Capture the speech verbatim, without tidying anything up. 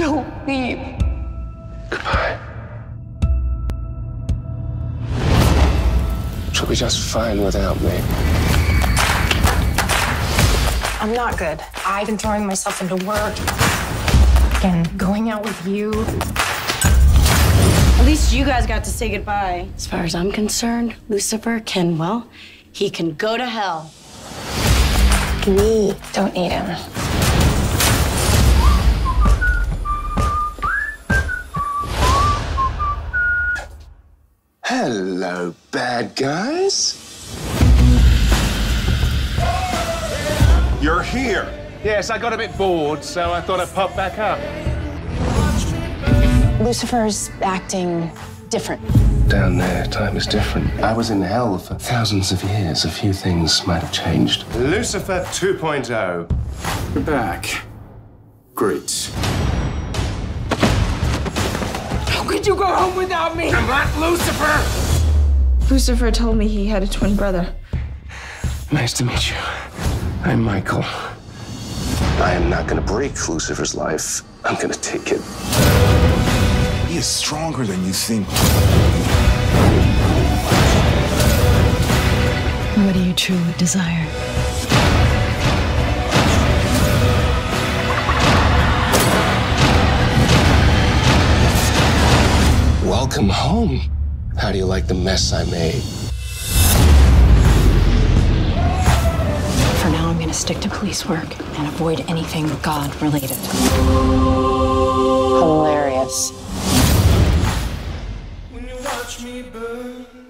Don't leave. Goodbye. She'll be just fine without me. I'm not good. I've been throwing myself into work and going out with you. At least you guys got to say goodbye. As far as I'm concerned, Lucifer can, well, he can go to hell. We don't need him. Hello, bad guys. You're here. Yes, I got a bit bored, so I thought I'd pop back up. Lucifer's acting different. Down there, time is different. I was in hell for thousands of years. A few things might have changed. Lucifer two point oh. You're back. Great. How could you go home without me? I'm not Lucifer! Lucifer told me he had a twin brother. Nice to meet you. I'm Michael. I am not gonna break Lucifer's life. I'm gonna take it. He is stronger than you think. What do you truly desire? Welcome home. How do you like the mess I made? For now, I'm gonna stick to police work and avoid anything God-related. Hilarious. When you watch me burn.